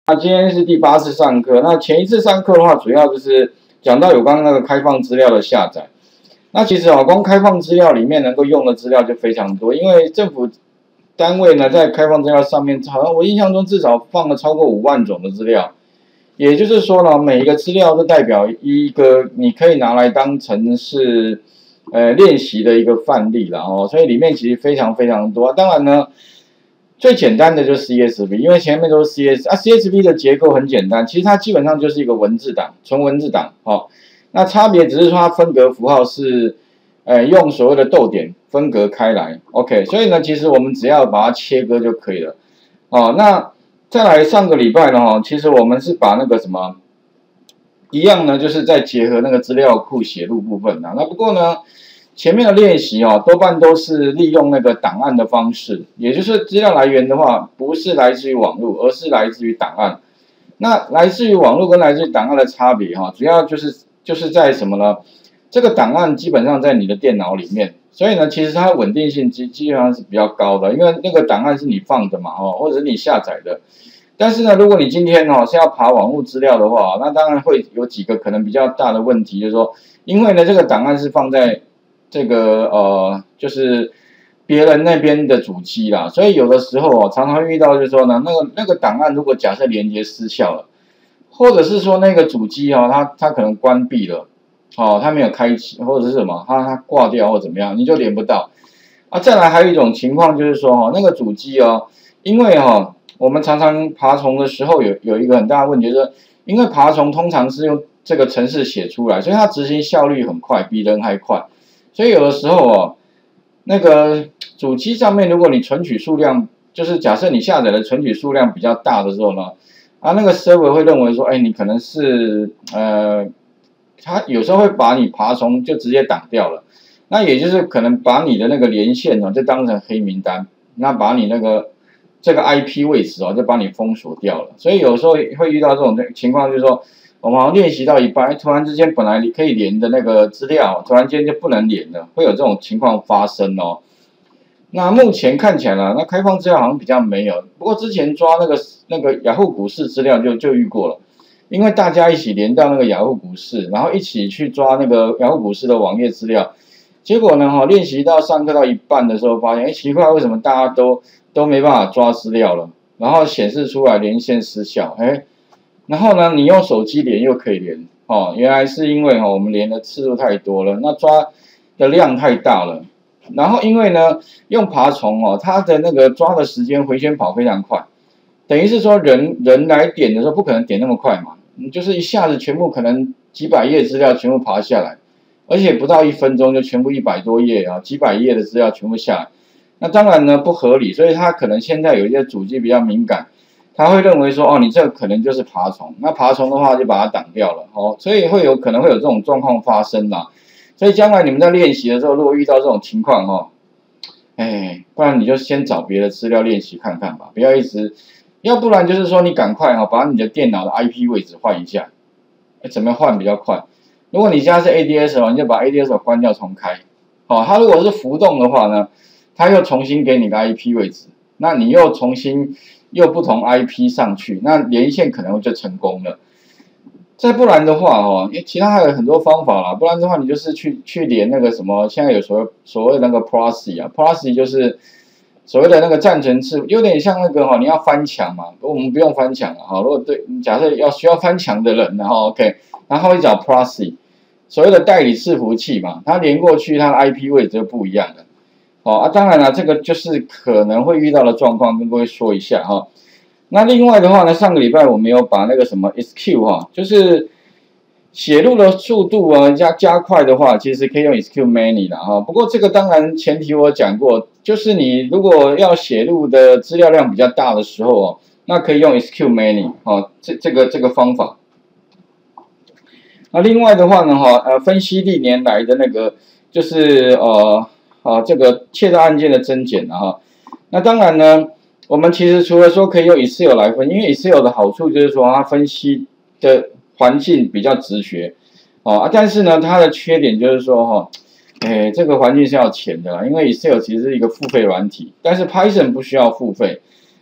那今天是第8次上课。那前一次上课的话，主要就是讲到有关那个开放资料的下载。那其实光开放资料里面能够用的资料就非常多，因为政府单位呢在开放资料上面，好像我印象中至少放了超过5万种的资料。也就是说呢，每一个资料都代表一个你可以拿来当成是练习的一个范例啦哦，所以里面其实非常非常多。当然呢，最简单的就是 CSV， 因为前面都是 CSV 的结构很简单，其实它基本上就是一个文字档，纯文字档哦。那差别只是说它分隔符号是用所谓的逗点分隔开来 ，OK， 所以呢，其实我们只要把它切割就可以了哦。那再来上个礼拜呢，其实我们是把那个什么一样呢，就是再结合那个资料库写入部分啊。那不过呢，前面的练习多半都是利用那个档案的方式，也就是资料来源的话，不是来自于网络，而是来自于档案。那来自于网络跟来自于档案的差别主要就是在什么呢？这个档案基本上在你的电脑里面，所以呢，其实它的稳定性基本上是比较高的，因为那个档案是你放的嘛或者是你下载的。但是呢，如果你今天是要爬网络资料的话，那当然会有几个可能比较大的问题，就是说，因为呢这个档案是放在这个就是别人那边的主机啦，所以有的时候常常遇到就是说呢，那个档案如果假设连接失效了，或者是说那个主机它可能关闭了，它没有开启，或者是什么它挂掉或怎么样，你就连不到。再来还有一种情况就是说那个主机因为我们常常爬虫的时候有一个很大的问题，就是因为爬虫通常是用这个程式写出来，所以它执行效率很快，比人还快。所以有的时候那个主机上面，如果你存取数量，就是假设你下载的存取数量比较大的时候呢，那个 server 会认为说，你可能是它有时候会把你爬虫就直接挡掉了，那也就是可能把你的那个连线就当成黑名单，那把你那个这个 IP 位置就把你封锁掉了。所以有时候会遇到这种情况，就是说我们好像练习到一半，突然之间本来你可以连的那个资料，突然间就不能连了，会有这种情况发生哦。那目前看起来呢，那开放资料好像比较没有，不过之前抓那个雅虎股市资料就遇过了，因为大家一起连到那个雅虎股市，然后一起去抓那个雅虎股市的网页资料，结果呢练习到上课到一半的时候，发现奇怪，为什么大家都没办法抓资料了，然后显示出来连线失效，然后呢你用手机连又可以连原来是因为我们连的次数太多了，那抓的量太大了。然后因为呢，用爬虫它的那个抓的时间回旋跑非常快，等于是说人来点的时候不可能点那么快嘛，你就是一下子全部可能几百页资料全部爬下来，而且不到1分钟就全部100多页几百页的资料全部下来，那当然呢不合理，所以它可能现在有一些主机比较敏感，他会认为说你这个可能就是爬虫，那爬虫的话就把它挡掉了所以可能会有这种状况发生啦。所以将来你们在练习的时候，如果遇到这种情况不然你就先找别的资料练习看看吧，不要一直，要不然就是说你赶快把你的电脑的 IP 位置换一下，怎么换比较快？如果你家是 ADS 你就把 ADS 关掉重开，它如果是浮动的话呢，它又重新给你个 IP 位置，那你又重新不同 IP 上去，那连线可能就成功了。再不然的话其他还有很多方法啦，不然的话你就是去连那个什么，现在有所谓那个 proxy 就是所谓的那个暂存次，有点像那个你要翻墙嘛，我们不用翻墙了如果假设需要翻墙的人OK， 然后会找 proxy， 所谓的代理伺服器嘛，它连过去它的 IP 位置就不一样了当然了，这个就是可能会遇到的状况，跟各位说一下那另外的话呢，上个礼拜我们有把那个什么 SQ 就是写入的速度加快的话，其实可以用 SQ Many 的不过这个当然前提我讲过，就是你如果要写入的资料量比较大的时候那可以用 SQ Many 这个方法。那另外的话呢分析历年来的那个就是这个窃盗案件的增减那当然呢。我们其实除了说可以用 Excel 来分，因为 Excel 的好处就是说它分析的环境比较直觉但是呢它的缺点就是说这个环境是要钱的啦，因为 Excel 其实是一个付费软体，但是 Python 不需要付费，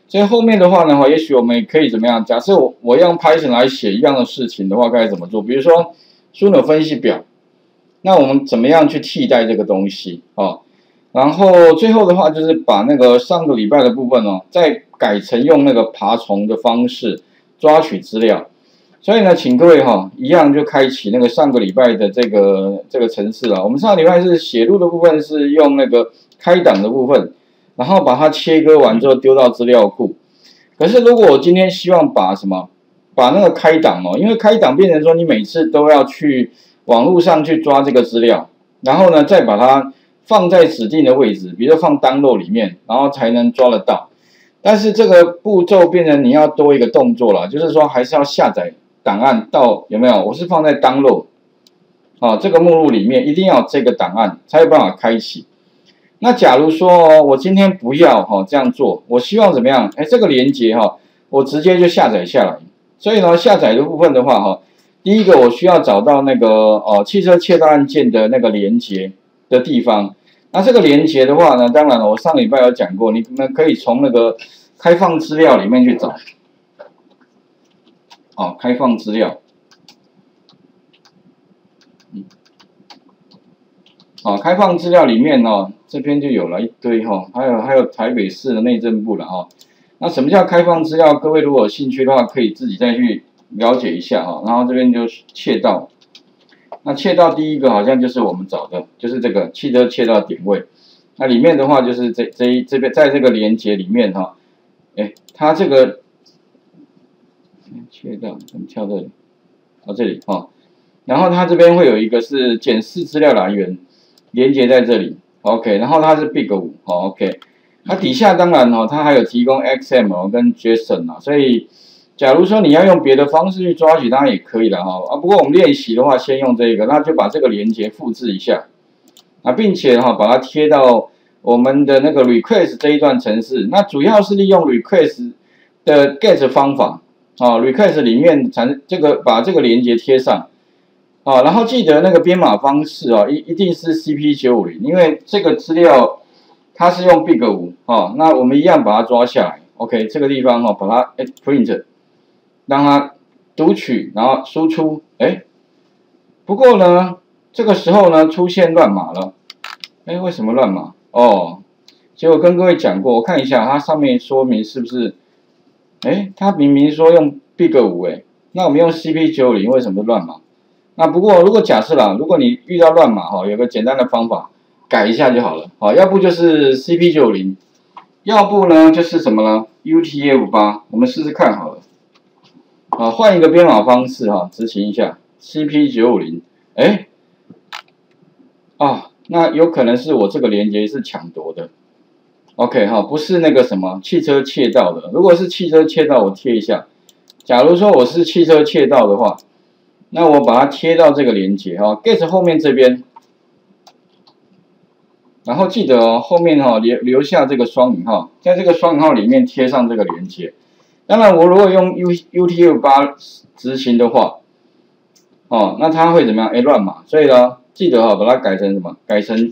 所以后面的话呢，也许我们也可以怎么样？假设我用 Python 来写一样的事情的话，该怎么做？比如说 Suno 分析表，那我们怎么样去替代这个东西哦？然后最后的话就是把那个上个礼拜的部分哦，再改成用那个爬虫的方式抓取资料。所以呢，请各位一样就开启那个上个礼拜的这个程式了。我们上个礼拜是写入的部分是用那个开档的部分，然后把它切割完之后丢到资料库。可是如果我今天希望把那个开档因为开档变成说你每次都要去网络上去抓这个资料，然后呢再把它放在指定的位置，比如说放 download 里面，然后才能抓得到。但是这个步骤变成你要多一个动作了，就是说还是要下载档案到有没有？我是放在 download 这个目录里面，一定要有这个档案才有办法开启。那假如说我今天不要这样做，我希望怎么样？这个连接我直接就下载下来。所以呢，下载的部分的话第一个我需要找到那个汽车窃盗案件的那个连接的地方。那这个连接的话呢，当然了，我上礼拜有讲过，你们可以从那个开放资料里面去找。开放资料，开放资料里面这边就有了一堆还有台北市的内政部了那什么叫开放资料？各位如果有兴趣的话，可以自己再去了解一下然后这边就窃盗，那窃盗第一个好像就是我们找的，就是这个汽车窃盗点位。那里面的话就是这边在这个连接里面它这个窃盗怎么跳这里？这里然后它这边会有一个是检视资料来源，连接在这里 ，OK， 然后它是 Big 5，OK， 它底下当然它还有提供 XML 跟 JSON 所以假如说你要用别的方式去抓取，当然也可以了不过我们练习的话，先用这个，那就把这个连接复制一下，并且把它贴到我们的那个 request 这一段程式，那主要是利用 request 的 get 方法。request 里面把这个连接贴上，然后记得那个编码方式一定是 CP950，因为这个资料它是用 Big 5那我们一样把它抓下来 ，OK， 这个地方把它print， 让它读取，然后输出，不过呢，这个时候呢出现乱码了，为什么乱码？结果跟各位讲过，我看一下它上面说明是不是？它明明说用 Big 5那我们用 CP950 为什么乱码？那不过如果假设啦，如果你遇到乱码有个简单的方法，改一下就好了要不就是 CP950， 要不呢就是什么呢 UTF-8， 我们试试看好了。换一个编码方式执行一下 CP950， 那有可能是我这个连接是抢夺的。OK 不是那个什么汽车窃盗的。如果是汽车窃盗，我贴一下。假如说我是汽车窃盗的话，那我把它贴到这个连接get 后面这边，然后记得后面留下这个双引号，在这个双引号里面贴上这个连接。当然，我如果用 UTF-8 执行的话，那它会怎么样？乱码。所以呢，记得把它改成什么？改成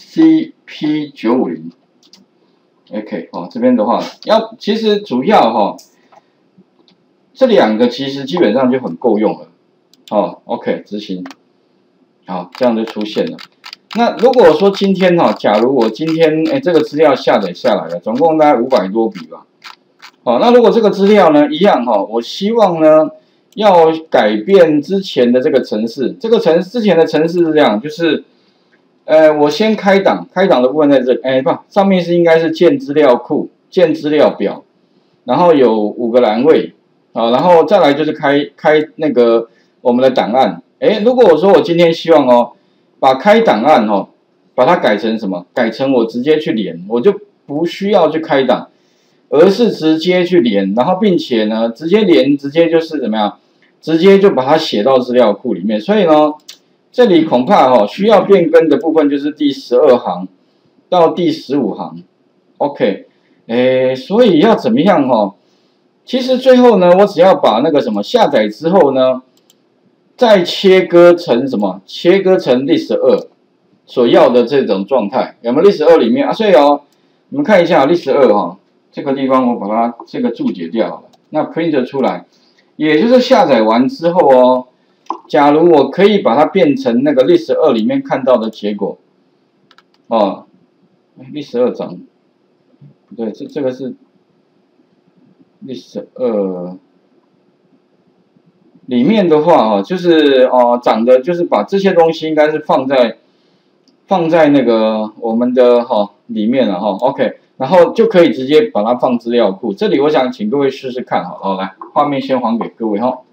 CP950。OK， 这边的话其实主要这两个其实基本上就很够用了。OK， 执行，这样就出现了。那如果说今天假如我今天这个资料下载下来了，总共大概500多笔吧。那如果这个资料呢一样我希望呢要改变之前的这个程式，之前的程式是这样，就是。我先开档的部分在这里，上面应该是建资料库、建资料表，然后有5个栏位，然后再来就是开那个我们的档案，如果我说我今天希望把开档案把它改成什么？改成我直接去连，我就不需要去开档，而是直接去连，然后并且呢直接连，直接就是怎么样？直接就把它写到资料库里面，所以呢。这里恐怕需要变更的部分就是第12行到第15行 ，OK， 所以要怎么样其实最后呢，我只要把那个什么下载之后呢，再切割成什么？切割成 list2所要的这种状态，有没有 list2里面所以你们看一下list2 这个地方我把它这个注解掉好了。那 print 出来，也就是下载完之后哦，假如我可以把它变成那个 list 2里面看到的结果，哦 ，list 2长，不对，这个是 list 2里面的话哦，就是长的就是把这些东西应该是放在那个我们的里面了，OK。然后就可以直接把它放资料库。这里我想请各位试试看，好，来，画面先还给各位哈。